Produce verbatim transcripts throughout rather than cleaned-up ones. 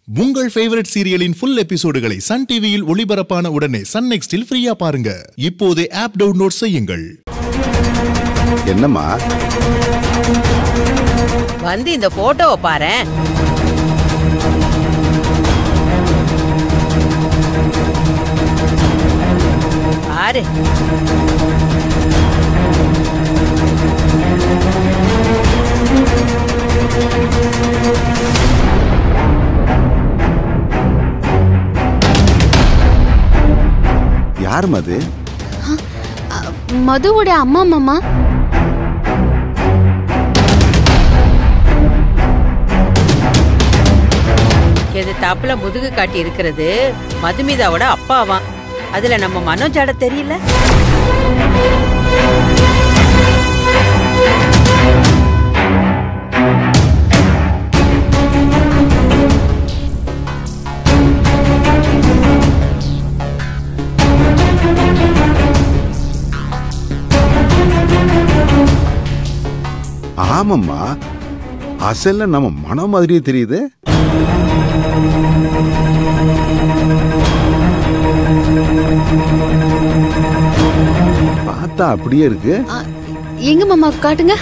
உங்கள் ஃபேவரட் சீரியலின் ஃபுல் எபிசோடுகளை சன் டிவியில் ஒளிபரப்பான உடனே சன் நெக்ஸ்டில் ஃப்ரீயா பாருங்க. இப்போதே ஆப் டவுன்லோட் செய்யுங்கள். என்னம்மா வந்து இந்த போட்டோவை பாரேன். பாரு. யார் மது? மதுவோட அம்மா மாமா. எது தாப்புல முதுகு காட்டி இருக்கிறது மதுமிதாவோட அப்பாவான். அதுல நம்ம மனோஜாட தெரியல. ஆமாம்மா, அசல்ல நம்ம மனம் மாதிரியே தெரியுது. பார்த்தா அப்படியே இருக்கு. எங்க மாமா காட்டுங்க.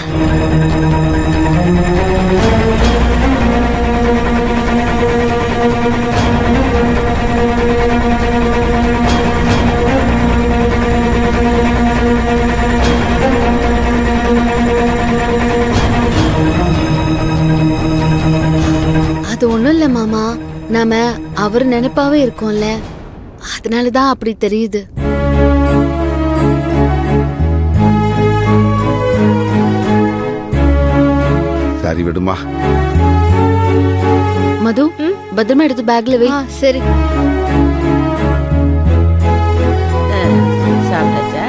அது ஒண்ணும் இல்ல மாமா, நாம அவர் நினைப்பாவே இருக்கோம்ல, அதனாலதான் அப்படி தெரியுது. சரி விடுமா. மது, பத்திரமா எடுத்து பேக்ல வை. சரி. சாப்பிட்டாச்சா?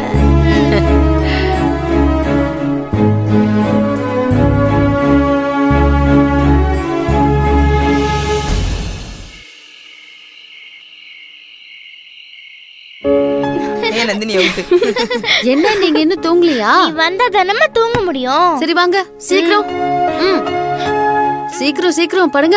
என்ன நீங்க இன்னும் தூங்கலையா? வந்தா தானே தூங்க முடியும். சரி வாங்க சீக்கிரம். சீக்கிரம் சீக்கிரம் படுங்க.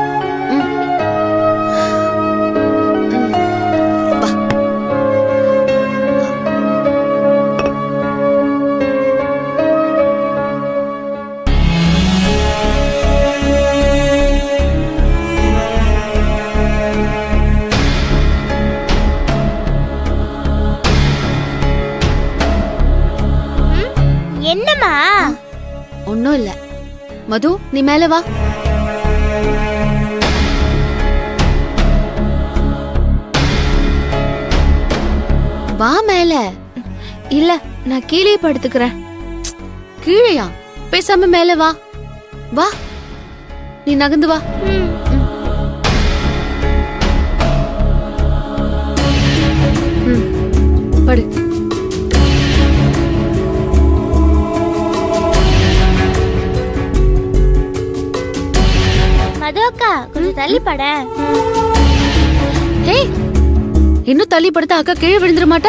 என்னம்மா? ஒண்ணும் இல்ல. மது, நீ மேல வா. வா மேல. இல்ல, நான் கீழே படுத்துக்கிறேன். கீழையா? பேசாம மேல வா. வா, நீ நகர்ந்து வா. படு. மதுக்கா, கொஞ்சம் தள்ளி பட. ஹே, இன்னும் தள்ளி படுத்தா அக்கா கீழே விழுந்துட மாட்டா?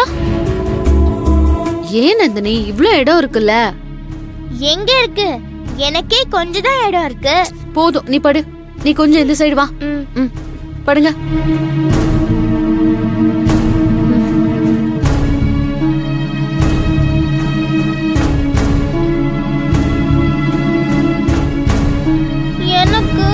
ஏன் நந்தினி, இவ்ளோ இடம் இருக்குல்ல? எங்க இருக்கு? எனக்கே கொஞ்சம் தான் இடம் இருக்கு. போதும், நீ படு. நீ கொஞ்சம் இந்த சைடு வா. ம், படுங்க. எனக்கு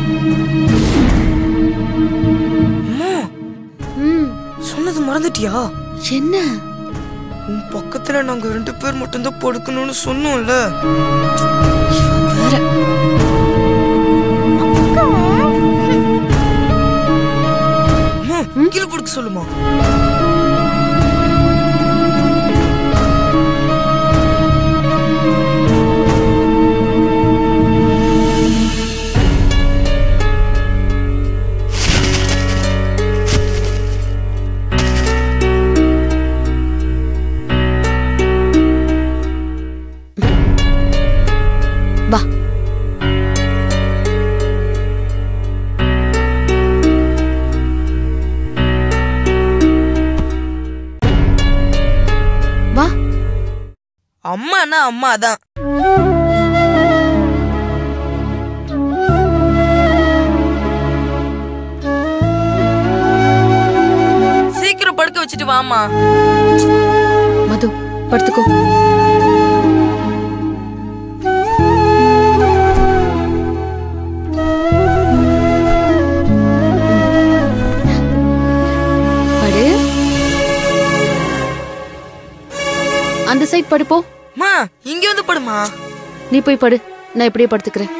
சொன்னது மறந்துட்டியா? என்ன? உன் பக்கத்துல நாங்க ரெண்டு பேர் மட்டும் தான் படுக்கணும்னு சொன்னோம்ல. கீழே படுக்க சொல்லுமா? வா. வா. அம்மானா அம்மா தான். படுக்க வச்சுட்டு வாமா. மது படுத்துக்கோ. படு. அந்த சைட் படுப்போ. மா இங்க வந்து படுமா. நீ போய் படு, நான் இப்படியே படுத்துக்கிறேன்.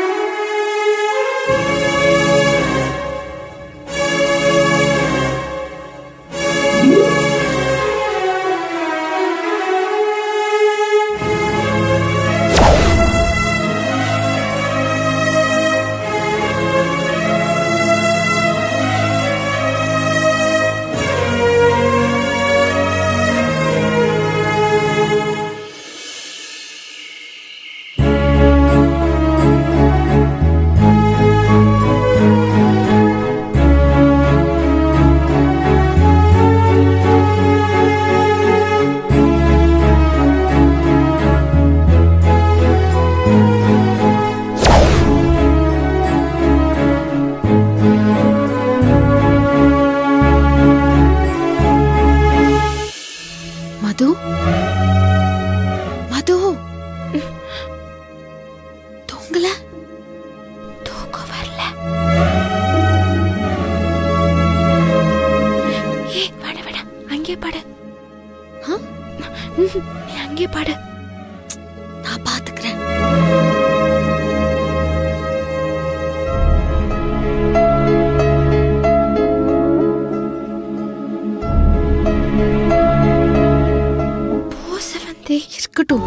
மது மது தூங்கல, தூக்கம் வரல. ஏய் வட வட அங்கே படு. நீ அங்கே படு, நான் பாத்துக்கிறேன். இருக்கட்டும்.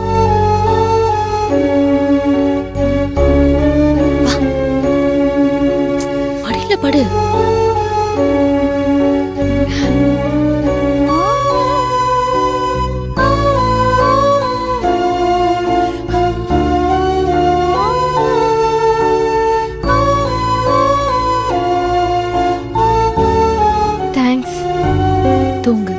மடியில படு. தேங்க்ஸ். தூங்கு.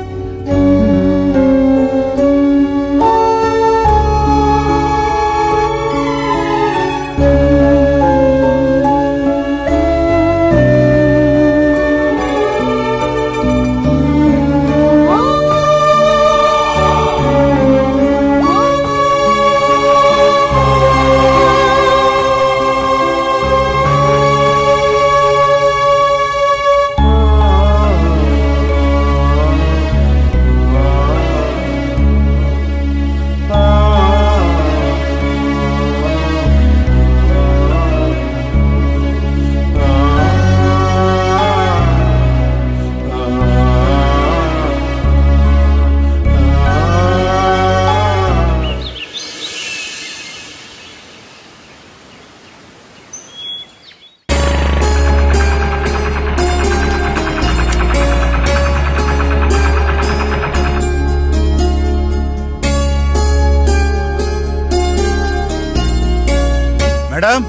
மேடம்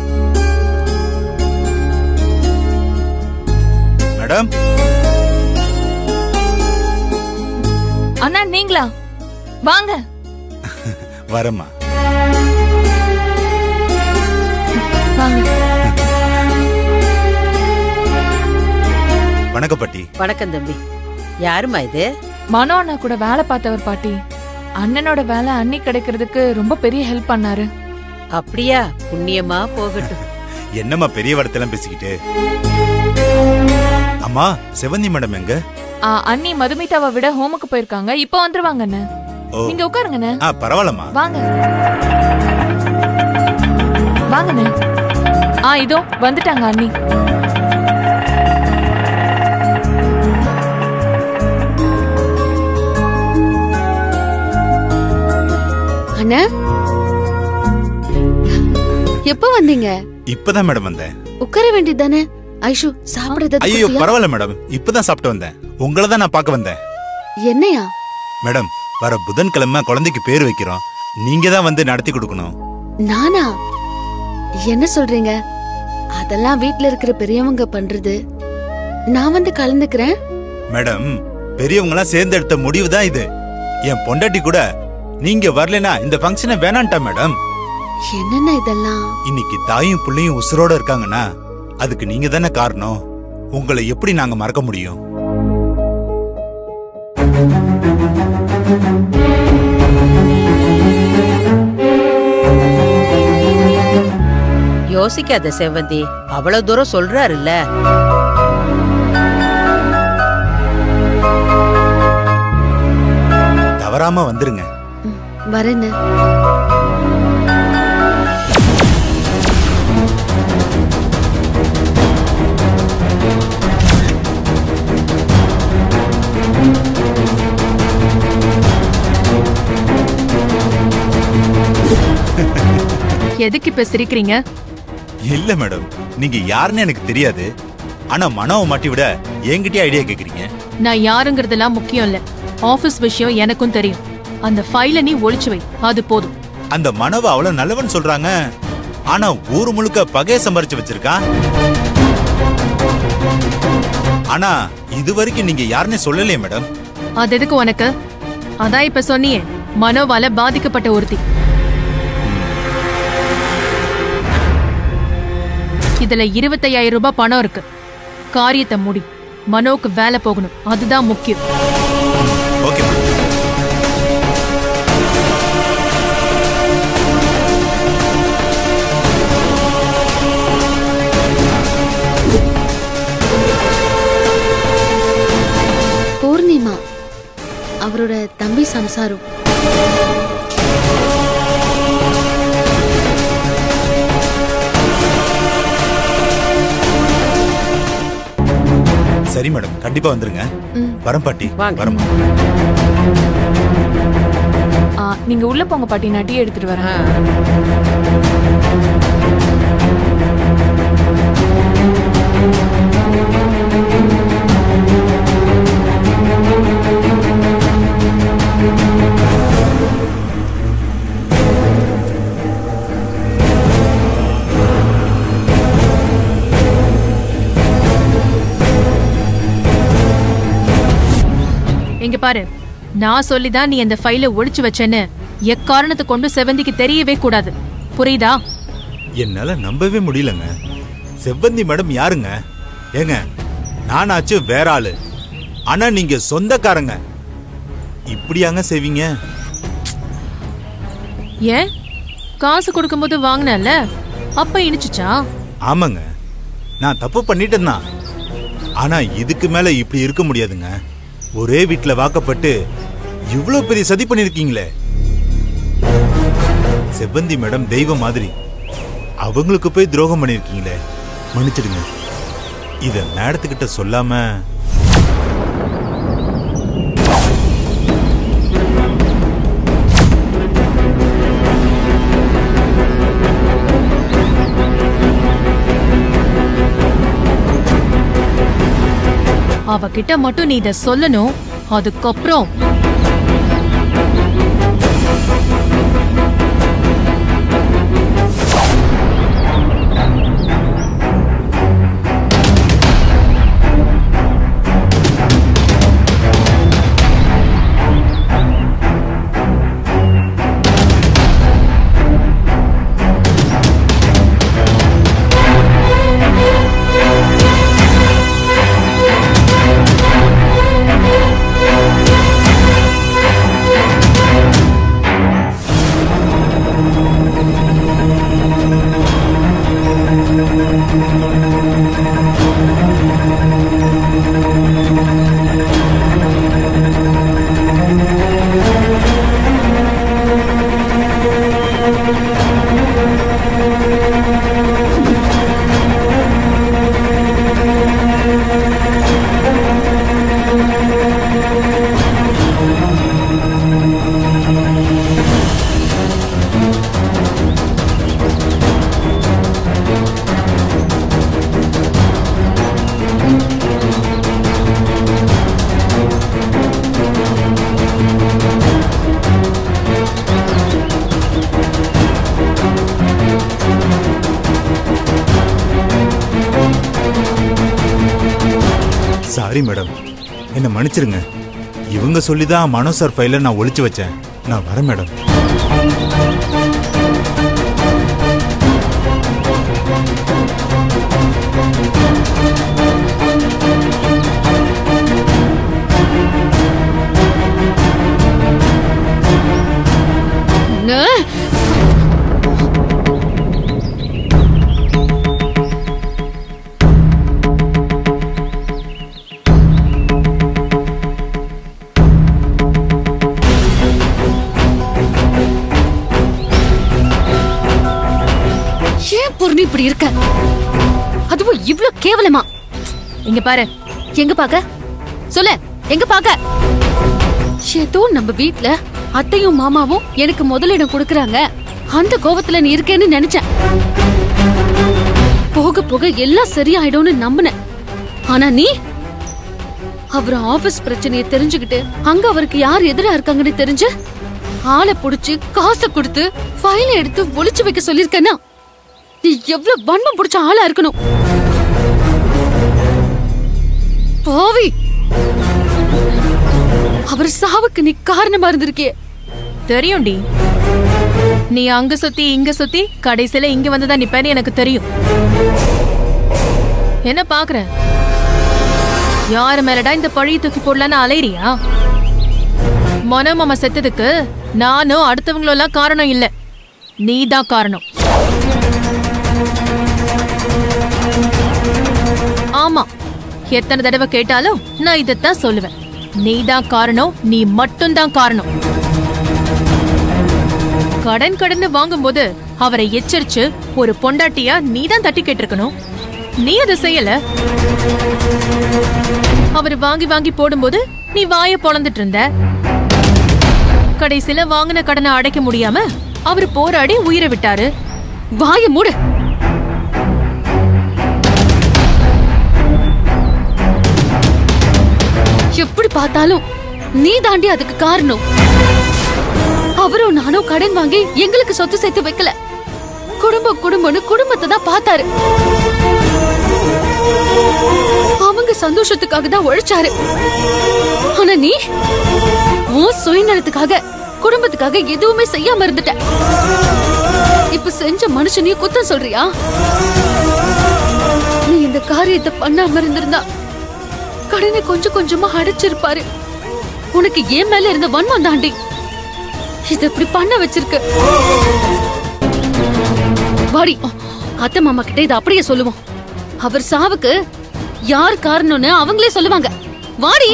மேடம் அண்ணா நீங்களா? வாங்க. வரமா. வாங்க. வணக்கம் பாட்டி. வணக்கம் தம்பி. யாருமா இது? மனோ அண்ணா கூட வேலை பார்த்தவர் பாட்டி. அண்ணனோட வேலை அண்ணி கிடைக்கிறதுக்கு ரொம்ப பெரிய ஹெல்ப் பண்ணாரு. அப்படியா? புண்ணியமா போகட்டும். என்னம்மா பெரிய வார்த்தையெல்லாம் பேசிக்கிட்டு. அம்மா செவந்தி மேடம் எங்க? ஆ, அண்ணி மதுமிதாவை விட ஹோமுக்கு போயிருக்காங்க. இப்போ வந்துருவாங்க அண்ணா. நீங்க உட்காருங்க அண்ணா. ஆ பரவாயில்லம்மா. வாங்க வாங்க அண்ணா. ஆ இதோ வந்துட்டாங்க அண்ணி. அண்ணா எப்ப வந்தீங்க? இப்பதான் மேடம் வந்தேன். உட்கார வேண்டியதானே? ஐஷு சாப்பிடுறது. ஐயோ பரவாயில்ல மேடம், இப்பதான் சாப்பிட்டு வந்தேன். உங்களை தான் நான் பார்க்க வந்தேன். என்னையா? மேடம் வர புதன்கிழமை குழந்தைக்கு பேர் வைக்கிறோம். நீங்க தான் வந்து நடத்தி கொடுக்கணும். நானா? என்ன சொல்றீங்க? அதெல்லாம் வீட்ல இருக்கிற பெரியவங்க பண்றது. நான் வந்து கலந்துக்கிறேன். மேடம் பெரியவங்க எல்லாம் சேர்ந்து எடுத்த முடிவு தான் இது. என் பொண்டாட்டி கூட நீங்க வரலனா இந்த ஃபங்க்ஷனை வேணான்ட்டா மேடம். என்னென்ன இதெல்லாம்? இன்னைக்கு தாயும் புள்ளையும் உசுரோட இருக்காங்கன்னா அதுக்கு நீங்க தானே காரணம். உங்களை எப்படி நாங்க மறக்க முடியும்? யோசிக்காத செவ்வந்தி, அவ்வளவு தூரம் சொல்றாருல்ல. தவறாம வந்துருங்க. வரேன்னு. எதுக்கு இப்ப சிரிக்கிறீங்க? இல்ல மேடம், நீங்க யாருன்னு எனக்கு தெரியாது. ஆனா மனோவை மாட்டி விட என்கிட்டயே ஐடியா கேக்குறீங்க. நான் யாருங்கிறதெல்லாம் முக்கியம் இல்ல. ஆபீஸ் விஷயம் எனக்கும் தெரியும். அந்த ஃபைல நீ ஒளிச்சு வை, அது போதும். அந்த மனோவை அவ்வளவு நல்லவன் சொல்றாங்க. ஆனா ஊரு முழுக்க பகைய சம்பாரிச்சு வச்சிருக்கான். ஆனா இது வரைக்கும் நீங்க யாருன்னு சொல்லலையே மேடம். அது எதுக்கு உனக்கு? அதான் இப்ப சொன்னியே, மனோவால பாதிக்கப்பட்ட ஒருத்தி. இதுல இருபத்தையாயிரம் ரூபாய் பணம் இருக்கு. காரியத்தை முடி. மனோக்கு வேலை போகணும், அதுதான் முக்கியம். ஓகே. பூர்ணிமா அவரோட தம்பி சம்சாரம். சரி மேடம், கண்டிப்பா வந்துருங்க. வரம் பாட்டி. வரம். நீங்க உள்ள போங்க பாட்டி, நான் டீ எடுத்துட்டு வரேன். இங்க பாரு, நான் சொல்லிதான் நீ அந்த ஃபைல ஒளிச்சு வச்சேன்னு எக்காரணத்தை கொண்டு செவ்வந்திக்கு தெரியவே கூடாது. புரியுதா? என்னால நம்பவே முடியலங்க. செவ்வந்தி மேடம் யாருங்க? ஏங்க, நானாச்சு வேற ஆளு. ஆனா நீங்க சொந்தக்காரங்க. இப்படியாங்க செய்வீங்க? ஏன்? காசு கொடுக்கும்போது வாங்கினல, அப்ப இனிச்சுச்சா? ஆமாங்க, நான் தப்பு பண்ணிட்டேன் தான். ஆனா இதுக்கு மேல இப்படி இருக்க முடியாதுங்க. ஒரே வீட்டுல வாக்கப்பட்டு இவ்வளவு பெரிய சதி பண்ணிருக்கீங்களே. செவ்வந்தி மேடம் தெய்வம் மாதிரி, அவங்களுக்கு போய் துரோகம் பண்ணிருக்கீங்களே. மன்னிச்சிடுங்க. இத மேடத்துக்கிட்ட சொல்லாம அவகிட்ட மட்டும் நீ இத சொல்லணும். அதுக்கப்புறம் சாரி மேடம், என்ன மன்னிச்சிருங்க. இவங்க சொல்லிதான் மனோ சார் ஃபைல நான் ஒளிச்சு வச்சேன். நான் வரேன் மேடம். இங்க பாரு. எங்க பாக்க சொல்ல, எங்க பாக்க? ஏதோ நம்ம வீட்ல அத்தையும் மாமாவும் எனக்கு முதலிடம் கொடுக்கறாங்க, அந்த கோவத்துல நீ இருக்கேன்னு நினைச்சேன். போக போக எல்லாம் சரியாயிடும்னு நம்பினேன். ஆனா நீ அவர் ஆபீஸ் பிரச்சனையை தெரிஞ்சுக்கிட்டு அங்க அவருக்கு யார் எதிரா இருக்காங்கன்னு தெரிஞ்சு ஆளை புடிச்சு காசை கொடுத்து ஃபைல எடுத்து ஒளிச்சு வைக்க சொல்லிருக்கேன்னா நீ எவ்வளவு வன்மம் பிடிச்ச ஆளா இருக்கணும். பாவி, அவர் சாவுக்கு நீ காரணமா இருந்திருக்கியே. தெரியும்டி, நீ அங்க சுத்தி இங்க சுத்தி கடைசியில இங்க வந்துதான் நிப்பேன்னு எனக்கு தெரியும். என்ன பாக்குற? யாரு மேலடா இந்த பழைய தூக்கி போடலான்னு அலையிறியா? மனோமாமா செத்ததுக்கு நானும் அடுத்தவங்களும் எல்லாம் காரணம் இல்ல, நீதான் காரணம். ஆமா, எத்தனை தடவை கேட்டாலும் நான் இதத்தான் சொல்லுவேன். நீதான் காரணம், நீ மட்டும்தான் காரணம். கடன் கடன் வாங்கும் போது அவரை எச்சரிச்சு ஒரு பொண்டாட்டியா நீதான் தட்டி கேட்டிருக்கணும். நீ அதை செய்யல. அவர் வாங்கி வாங்கி போடும்போது நீ வாய பொளந்துட்டு இருந்த. கடைசியில வாங்கின கடனை அடைக்க முடியாம அவர் போராடி உயிரை விட்டாரு. வாய மூடு. எப்படி பார்த்தாலும் நீ தாண்டி அதுக்கு காரணம். அவரும் நானும் கடன் வாங்கி எங்களுக்கு சொத்து சேர்த்து வைக்கல, குடும்பம் குடும்பம்னு குடும்பத்தை தான் பார்த்தாரு. அவங்க சந்தோஷத்துக்காக தான் உழைச்சாரு. ஆனா நீ உன் சுயநலத்துக்காக குடும்பத்துக்காக எதுவுமே செய்யாம இருந்துட்ட. இப்ப செஞ்ச மனுஷனையும் குத்தம் சொல்றியா? நீ இந்த காரியத்தை பண்ணாம இருந்திருந்தா கடனை கொஞ்சம் கொஞ்சமா அடைச்சிருப்பாரு. உனக்கு ஏன் மேல இருந்த வன்மம் தாண்டி இத இப்படி பண்ண வச்சிருக்கு. வாடி, அத்தை மாமா கிட்ட இதை அப்படியே சொல்லுவோம். அவர் சாவுக்கு யார் காரணம்னு அவங்களே சொல்லுவாங்க. வாடி.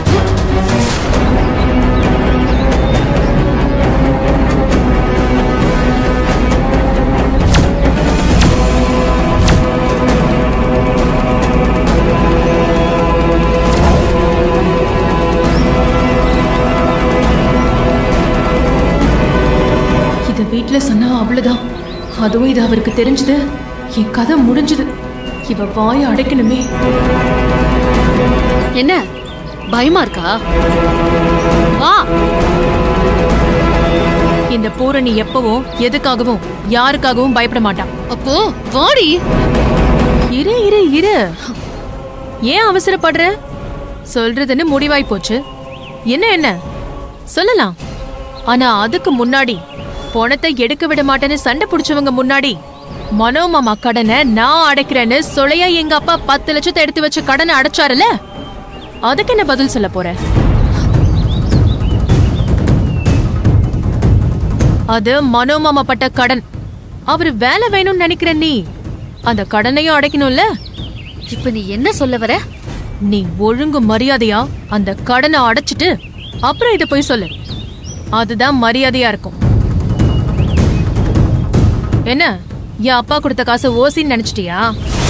இத வீட்டுல சொன்னா அவ்வளவுதான். அதுவும் இது அவருக்கு தெரிஞ்சது, என் கதை முடிஞ்சது. இவ வாய அடைக்கணுமே. என்ன பயமா இருக்கா? வா. இந்த பூரணி எப்பவும் எதுக்காகவும் யாருக்காகவும் பயப்பட மாட்டான். அப்போ வாடி. இரு இரு இரு, ஏன் அவசரப்படுற? சொல்றதுன்னு முடிவாய் போச்சு. என்ன என்ன சொல்லலாம். ஆனா அதுக்கு முன்னாடி பணத்தை எடுக்க விட மாட்டேன்னு சண்டை பிடிச்சவங்க முன்னாடி மனோமாமா கடனை நான் அடைக்கிறேன்னு சொலையா எங்க அப்பா பத்து லட்சத்தை எடுத்து வச்சு கடனை அடைச்சாருல, அதுக்கு என்ன பதில் சொல்ல போற? அது மனோமாமா பட்ட கடன். அவரு வேலை வேணும்னு நினைக்கிற நீ அந்த கடனையும் அடைக்கணும்ல. இப்ப நீ என்ன சொல்ல வர? நீ ஒழுங்கு மரியாதையா அந்த கடனை அடைச்சிட்டு அப்புறம் இத போய் சொல்லு. அதுதான் மரியாதையா இருக்கும். என்ன, என் அப்பா கொடுத்த காசு ஓசின்னு நினைச்சிட்டியா?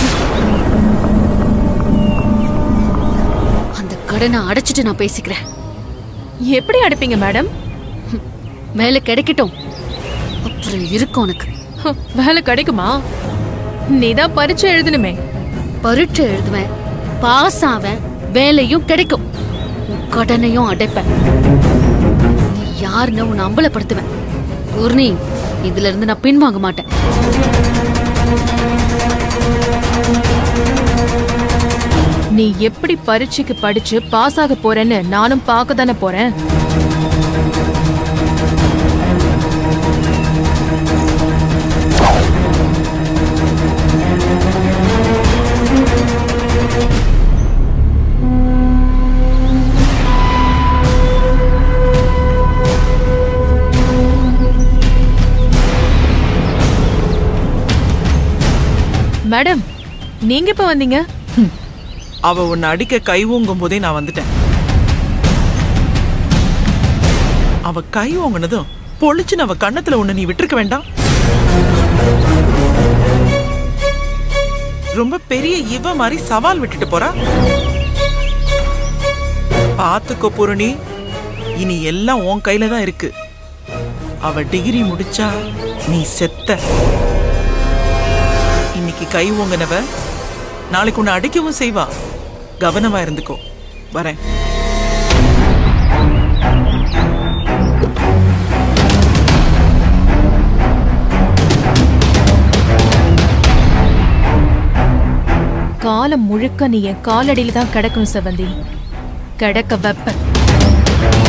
அந்த கடனை அடைச்சிட்டு நான் பேசிக்கிறேன். எப்படி அடைப்பீங்க மேடம்? மேல கிடைக்கட்டும், அப்புறம் இருக்கும் உனக்கு. வேலை கிடைக்குமா? நீதான் பரீட்சை எழுதணுமே. பரீட்சை எழுதுவேன், பாஸ் ஆவேன், வேலையும் கிடைக்கும், கடனையும் அடைப்பேன். நீ யாருன்னு உன்னை அம்பலப்படுத்துவேன். பூர்ணி, இதுல இருந்து நான் பின்வாங்க மாட்டேன். நீ எப்படி பரீட்சைக்கு படிச்சு பாஸ் ஆக போறேன்னு நானும் பார்க்க தானே போறேன். மேடம், நீங்க இப்ப வந்தீங்க? அவ உன்னை அடிக்க கை ஓங்கும் போதே நான் வந்துட்டேன். அவ கை ஓங்கினதும் பொழிச்சுன்னு அவ கண்ணத்துல ஒண்ணு நீ விட்டுருக்க வேண்டாம். ரொம்ப பெரிய இவ மாதிரி சவால் விட்டுட்டு போறா. பாத்துக்கோ பூரணி, இனி எல்லாம் உன் கையில தான் இருக்கு. அவ டிகிரி முடிச்சா நீ செத்த. இன்னைக்கு கை ஓங்கினவ நாளைக்கு உன்னை அடிக்கவும் செய்வா. கவனமா இருந்துக்கோ. வரேன். காலம் முழுக்க நீ என் காலடியில தான் கிடக்கணும் செவந்தி. கிடக்க வெப்ப